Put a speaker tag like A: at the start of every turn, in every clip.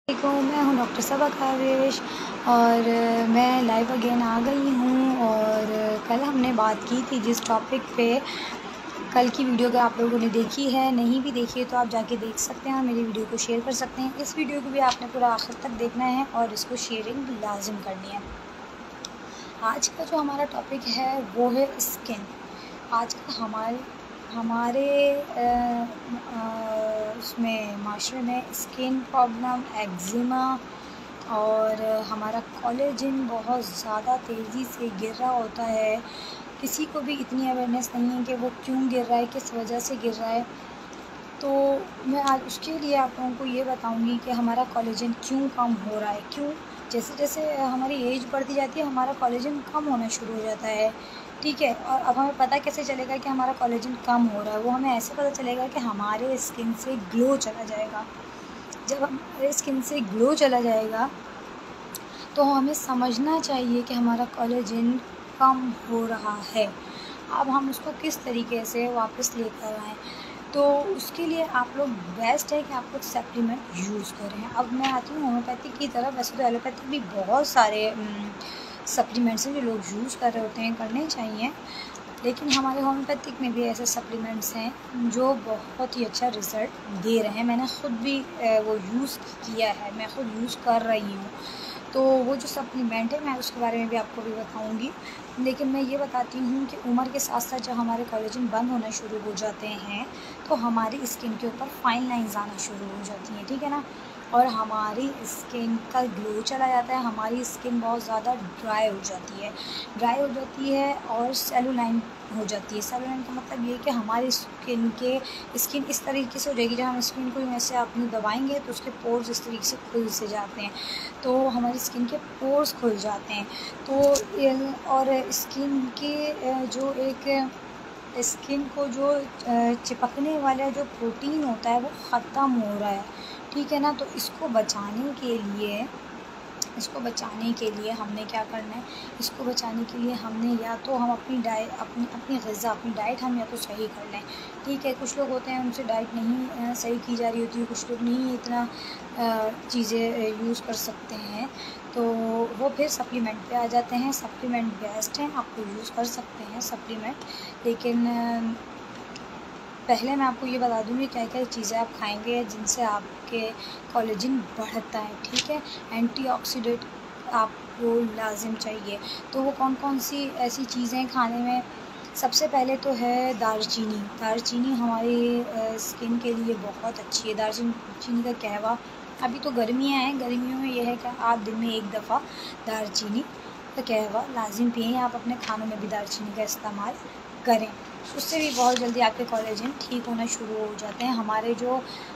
A: मैं हूँ डॉक्टर सबा कावेश और मैं लाइव अगेन आ गई हूँ। और कल हमने बात की थी जिस टॉपिक पे, कल की वीडियो अगर आप लोगों ने देखी है, नहीं भी देखी है तो आप जाके देख सकते हैं, मेरी वीडियो को शेयर कर सकते हैं। इस वीडियो को भी आपने पूरा आखिर तक देखना है और इसको शेयरिंग लाजिम करनी है। आज का जो हमारा टॉपिक है वो है स्किन। आज का हमारे उसमें माशरे में स्किन प्रॉब्लम, एक्जिमा और हमारा कोलेजन बहुत ज़्यादा तेज़ी से गिर रहा होता है। किसी को भी इतनी अवेयरनेस नहीं है कि वो क्यों गिर रहा है, किस वजह से गिर रहा है। तो मैं आज उसके लिए आप लोगों को ये बताऊंगी कि हमारा कोलेजन क्यों कम हो रहा है। क्यों? जैसे जैसे हमारी एज बढ़ती जाती है हमारा कोलेजन कम होना शुरू हो जाता है, ठीक है। और अब हमें पता कैसे चलेगा कि हमारा कोलेजन कम हो रहा है? वो हमें ऐसे पता चलेगा कि हमारे स्किन से ग्लो चला जाएगा। जब हमारे स्किन से ग्लो चला जाएगा तो हमें समझना चाहिए कि हमारा कोलेजन कम हो रहा है। अब हम उसको किस तरीके से वापस लेकर आएँ, तो उसके लिए आप लोग बेस्ट है कि आप लोग सप्लीमेंट यूज़ करें। अब मैं आती हूँ होम्योपैथिक की तरफ। वैसे तो एलोपैथिक भी बहुत सारे सप्लीमेंट्स हैं जो लोग यूज़ कर रहे होते हैं, करने चाहिए, लेकिन हमारे होम्योपैथिक में भी ऐसे सप्लीमेंट्स हैं जो बहुत ही अच्छा रिज़ल्ट दे रहे हैं। मैंने ख़ुद भी वो यूज़ किया है, मैं ख़ुद यूज़ कर रही हूँ। तो वो जो सप्लीमेंट है मैं उसके बारे में भी आपको भी बताऊंगी, लेकिन मैं ये बताती हूँ कि उम्र के साथ साथ जब हमारे कोलेजन बंद होना शुरू हो जाते हैं तो हमारी स्किन के ऊपर फाइन लाइंस आना शुरू हो जाती हैं, ठीक है ना। और हमारी स्किन का ग्लो चला जाता है, हमारी स्किन बहुत ज़्यादा ड्राई हो जाती है और सेलुलाइन हो जाती है। सेलुलाइन का मतलब ये है कि हमारी स्किन इस तरीके से हो जाएगी, जब हम स्किन को ऐसे आप यूँ दबाएंगे तो उसके पोर्स इस तरीके से खुल से जाते हैं, तो हमारी स्किन के पोर्स खुल जाते हैं। तो और स्किन के जो एक स्किन को जो चिपकने वाला जो प्रोटीन होता है वो ख़त्म हो रहा है, ठीक है ना। तो इसको बचाने के लिए हमने क्या करना है? इसको बचाने के लिए हमने या तो हम अपनी डाइट हम या तो सही कर लें, ठीक है। कुछ लोग होते हैं उनसे डाइट नहीं सही की जा रही होती है, कुछ लोग नहीं इतना चीज़ें यूज़ कर सकते हैं, तो वो फिर सप्लीमेंट पे आ जाते हैं। सप्लीमेंट बेस्ट हैं, आपको यूज़ कर सकते हैं सप्लीमेंट, लेकिन पहले मैं आपको ये बता दूँगी क्या क्या चीज़ें आप खाएंगे जिनसे आपके कोलेजन बढ़ता है, ठीक है। एंटीऑक्सीडेंट आपको लाजिम चाहिए, तो वो कौन कौन सी ऐसी चीज़ें खाने में? सबसे पहले तो है दालचीनी हमारी स्किन के लिए बहुत अच्छी है। दालचीनी का कहवा, अभी तो गर्मियाँ हैं, गर्मियों में यह है कि आप दिन में एक दफ़ा दालचीनी का कहवा लाजिम पिएँ। आप अपने खानों में भी दालचीनी का इस्तेमाल करें, उससे भी बहुत जल्दी आपके कोलेजन ठीक होना शुरू हो जाते हैं। हमारे जो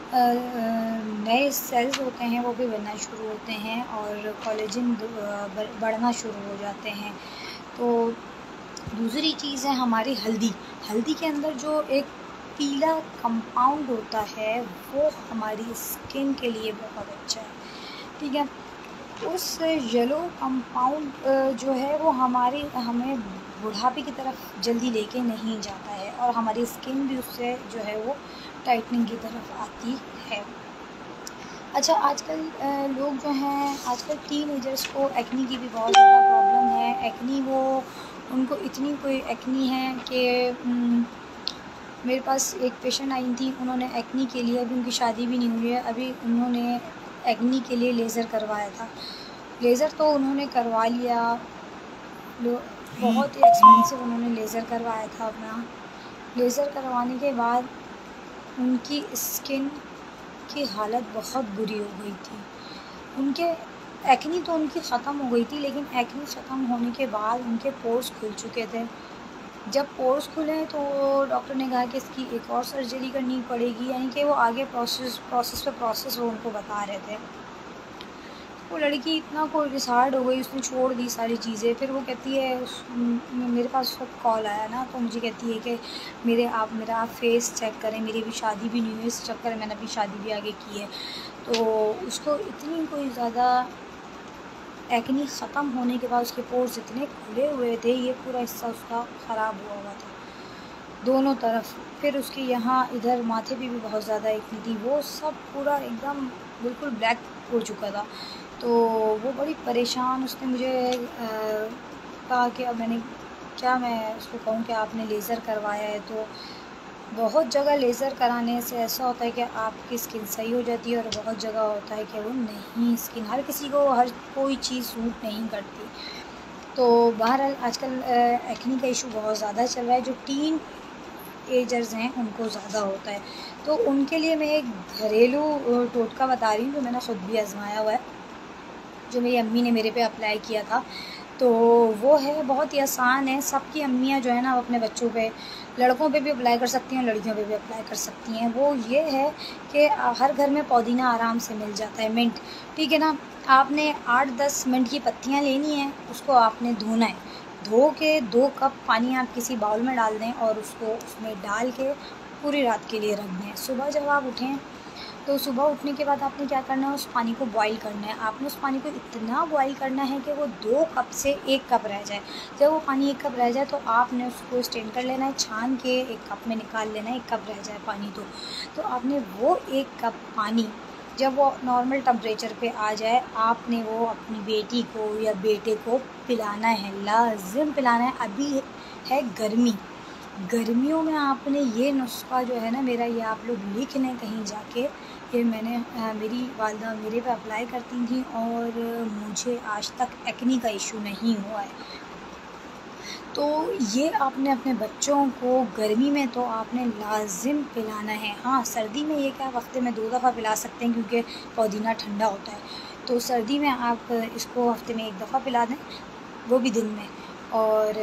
A: नए सेल्स होते हैं वो भी बनना शुरू होते हैं और कोलेजन बढ़ना शुरू हो जाते हैं। तो दूसरी चीज़ है हमारी हल्दी के अंदर जो एक पीला कंपाउंड होता है वो हमारी स्किन के लिए बहुत अच्छा है, ठीक है। उस येलो कंपाउंड जो है वो हमें बुढ़ापे की तरफ जल्दी लेके नहीं जाता है और हमारी स्किन भी उससे जो है वो टाइटनिंग की तरफ आती है। अच्छा, आजकल लोग जो हैं, आजकल टीनेजर्स को एक्नी की भी बहुत ज़्यादा प्रॉब्लम है। एक्नी उनको इतनी कोई एक्नी है कि मेरे पास एक पेशेंट आई थी, उन्होंने एक्नी के लिए, अभी उनकी शादी भी नहीं हुई है, अभी उन्होंने एक्नी के लिए लेज़र करवाया था। लेज़र तो उन्होंने करवा लिया, बहुत ही एक्सपेंसिव उन्होंने लेज़र करवाया था अपना। लेज़र करवाने के बाद उनकी स्किन की हालत बहुत बुरी हो गई थी। उनके एक्नी तो उनकी ख़त्म हो गई थी, लेकिन एक्नी ख़त्म होने के बाद उनके पोर्स खुल चुके थे। जब पोर्स खुले तो डॉक्टर ने कहा कि इसकी एक और सर्जरी करनी पड़ेगी, यानी कि वो आगे प्रोसेस वो उनको बता रहे थे। वो लड़की इतना कोई डिसहार्ड हो गई, उसने छोड़ दी सारी चीज़ें। फिर वो कहती है मेरे पास उसका कॉल आया ना, तो मुझे कहती है कि मेरा आप फेस चेक करें, मेरी अभी शादी भी नहीं हुई, इस चक्कर में मैंने अपनी शादी भी आगे की है। तो उसको इतनी कोई ज़्यादा एक्नी ख़त्म होने के बाद उसके पोर्स इतने खुले हुए थे, ये पूरा हिस्सा उसका ख़राब हुआ था। दोनों तरफ। फिर उसके यहाँ इधर माथे पे भी बहुत ज़्यादा एक्ने थी, वो सब पूरा एकदम बिल्कुल ब्लैक हो चुका था। तो वो बड़ी परेशान, उसने मुझे कहा कि अब मैं उसको कहूँ कि आपने लेज़र करवाया है। तो बहुत जगह लेज़र कराने से ऐसा होता है कि आपकी स्किन सही हो जाती है, और बहुत जगह होता है कि वो नहीं, स्किन हर किसी को हर कोई चीज़ सूट नहीं करती। तो बहरहाल आजकल एक्ने का इशू बहुत ज़्यादा चल रहा है, जो टीन एजर्स हैं उनको ज़्यादा होता है। तो उनके लिए मैं एक घरेलू टोटका बता रही हूँ, जो मैंने ख़ुद भी आजमाया हुआ है, जो मेरी अम्मी ने मेरे पे अप्लाई किया था। तो वो है बहुत ही आसान है, सबकी अम्मियाँ जो है ना अपने बच्चों पे, लड़कों पे भी अप्लाई कर सकती हैं, लड़कियों पे भी अप्लाई कर सकती हैं। वो ये है कि हर घर में पुदीना आराम से मिल जाता है, मिंट, ठीक है ना। आपने 8-10 मिंट की पत्तियाँ लेनी हैं, उसको आपने धोना है। धो के 2 कप पानी आप किसी बाउल में डाल दें और उसको उसमें डाल के पूरी रात के लिए रख दें। सुबह जब आप उठें तो सुबह उठने के बाद आपने क्या करना है, उस पानी को बॉईल करना है। आपने उस पानी को इतना बॉईल करना है कि वो 2 कप से 1 कप रह जाए। जब वो पानी 1 कप रह जाए तो आपने उसको स्ट्रेन कर लेना है, छान के 1 कप में निकाल लेना है, 1 कप रह जाए पानी तो आपने वो 1 कप पानी जब वो नॉर्मल टेम्परेचर पे आ जाए, आपने वो अपनी बेटी को या बेटे को पिलाना है, लाज़िम पिलाना है। अभी है गर्मी, गर्मियों में आपने ये नुस्ख़ा जो है ना मेरा, ये आप लोग लिख लें कहीं जाके, ये मेरी वालिदा मेरे पे अप्लाई करती थी और मुझे आज तक एक्ने का इशू नहीं हुआ है। तो ये आपने अपने बच्चों को गर्मी में तो आपने लाज़िम पिलाना है। हाँ, सर्दी में ये क्या हफ़्ते में 2 दफ़ा पिला सकते हैं, क्योंकि पुदीना ठंडा होता है। तो सर्दी में आप इसको हफ़्ते में 1 दफ़ा पिला दें, वो भी दिन में। और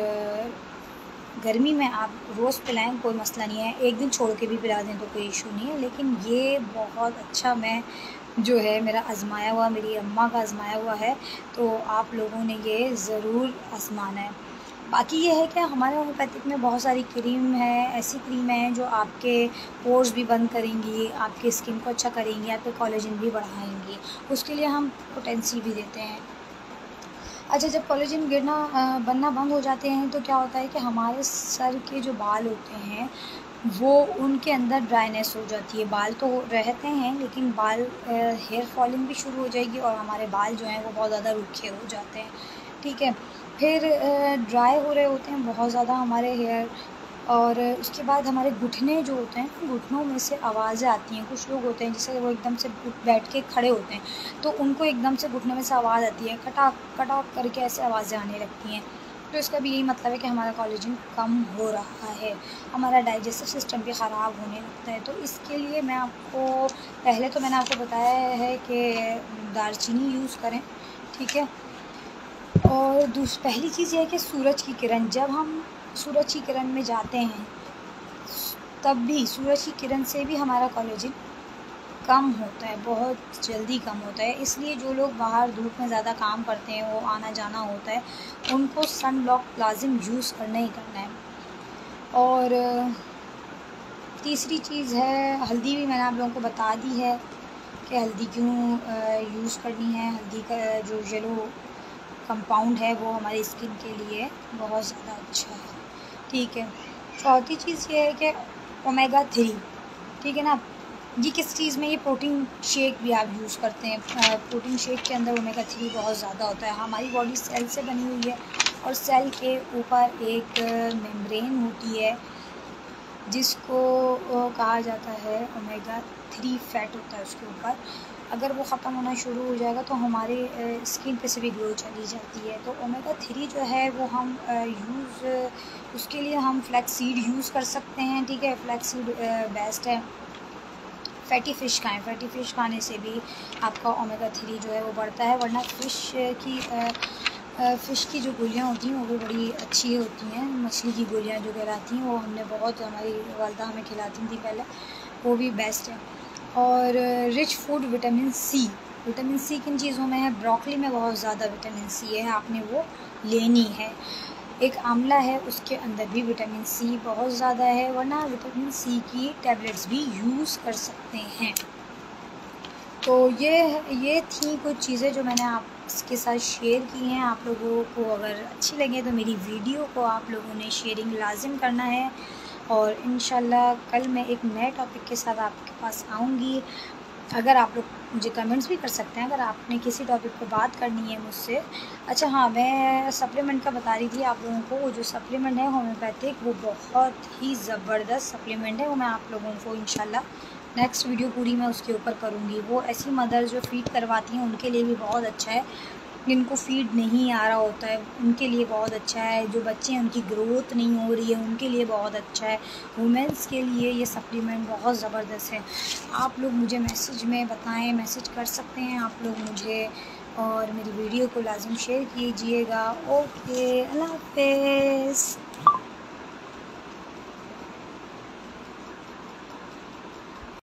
A: गर्मी में आप रोज़ पिलाएं, कोई मसला नहीं है। एक दिन छोड़ के भी पिला दें तो कोई इशू नहीं है। लेकिन ये बहुत अच्छा मैं जो है मेरा आज़माया हुआ, मेरी अम्मा का आज़माया हुआ है, तो आप लोगों ने ये ज़रूर आज़माना है। बाकी ये है कि हमारे होम्योपैथिक में बहुत सारी क्रीम है, ऐसी क्रीमें हैं जो आपके पोर्स भी बंद करेंगी, आपकी स्किन को अच्छा करेंगी, आपके कोलेजन भी बढ़ाएंगी। उसके लिए हम पोटेंसी भी देते हैं। अच्छा, जब कोलेजन बनना बंद हो जाते हैं तो क्या होता है कि हमारे सर के जो बाल होते हैं वो उनके अंदर ड्राइनेस हो जाती है। बाल तो रहते हैं लेकिन हेयर फॉलिंग भी शुरू हो जाएगी और हमारे बाल जो हैं वो बहुत ज़्यादा रूखे हो जाते हैं, ठीक है। फिर ड्राई हो रहे होते हैं बहुत ज़्यादा हमारे हेयर, और उसके बाद हमारे घुटने जो होते हैं, घुटनों में से आवाज़ें आती हैं। कुछ लोग होते हैं जैसे वो एकदम से बैठ के खड़े होते हैं तो उनको एकदम से घुटने में से आवाज़ आती है, खटाक खटाक करके ऐसे आवाज़ें आने लगती हैं। तो इसका भी यही मतलब है कि हमारा कोलेजन कम हो रहा है, हमारा डाइजेस्टिव सिस्टम भी ख़राब होने लगता है। तो इसके लिए मैंने आपको बताया है कि दालचीनी यूज़ करें, ठीक है। और पहली चीज़ ये है कि सूरज की किरण, जब हम सूरज की किरण में जाते हैं तब भी सूरज की किरण से भी हमारा कोलेजन कम होता है, बहुत जल्दी कम होता है। इसलिए जो लोग बाहर धूप में ज़्यादा काम करते हैं, वो आना जाना होता है, उनको सन ब्लॉक लाजिम यूज़ करना ही करना है। और तीसरी चीज़ है हल्दी, भी मैंने आप लोगों को बता दी है कि हल्दी क्यों यूज़ करनी है। हल्दी का जो येलो कंपाउंड है वो हमारी स्किन के लिए बहुत ज़्यादा अच्छा है, ठीक है। चौथी चीज़ ये है कि ओमेगा 3, ठीक है ना। ये किस चीज़ में, ये प्रोटीन शेक भी आप यूज़ करते हैं। प्रोटीन शेक के अंदर ओमेगा 3 बहुत ज़्यादा होता है। हमारी बॉडी सेल से बनी हुई है और सेल के ऊपर एक मेम्ब्रेन होती है जिसको कहा जाता है ओमेगा 3 फैट होता है उसके ऊपर। अगर वो ख़त्म होना शुरू हो जाएगा तो हमारे स्किन पे से भी ग्लो चली जाती है। तो ओमेगा 3 जो है वो हम उसके लिए हम फ्लैक्स सीड यूज़ कर सकते हैं, ठीक है। फ्लैक्स सीड बेस्ट है। फैटी फ़िश खाएँ, फैटी फ़िश खाने से भी आपका ओमेगा 3 जो है वो बढ़ता है। वरना फ़िश की जो गोलियाँ होती हैं वो भी बड़ी अच्छी होती हैं। मछली की गोलियाँ जो कहलाती हैं वो हमारी वालिदा हमें खिलाती थी पहले, वो भी बेस्ट है। और रिच फूड विटामिन सी किन चीज़ों में है? ब्रोकली में बहुत ज़्यादा विटामिन सी है, आपने वो लेनी है। एक आंवला है, उसके अंदर भी विटामिन सी बहुत ज़्यादा है। वरना विटामिन सी की टैबलेट्स भी यूज़ कर सकते हैं। तो ये थी कुछ चीज़ें जो मैंने आपके साथ शेयर की हैं। आप लोगों को अगर अच्छी लगे तो मेरी वीडियो को आप लोगों ने शेयरिंग लाजिम करना है। और इंशाल्लाह कल मैं एक नए टॉपिक के साथ आपके पास आऊँगी। अगर आप लोग मुझे कमेंट्स भी कर सकते हैं अगर आपने किसी टॉपिक पे बात करनी है मुझसे। अच्छा हाँ, मैं सप्लीमेंट का बता रही थी आप लोगों को। वो जो सप्लीमेंट है होम्योपैथिक, वो बहुत ही ज़बरदस्त सप्लीमेंट है। वो मैं आप लोगों को इंशाल्लाह नेक्स्ट वीडियो पूरी मैं उसके ऊपर करूँगी। वो ऐसी मदर जो फ़ीड करवाती हैं उनके लिए भी बहुत अच्छा है, जिनको फ़ीड नहीं आ रहा होता है उनके लिए बहुत अच्छा है, जो बच्चे हैं उनकी ग्रोथ नहीं हो रही है उनके लिए बहुत अच्छा है, वुमेंस के लिए ये सप्लीमेंट बहुत ज़बरदस्त है। आप लोग मुझे मैसेज में बताएं, मैसेज कर सकते हैं आप लोग मुझे, और मेरी वीडियो को लाज़िम शेयर कीजिएगा। ओके, अल्लाह हाफ़िज़।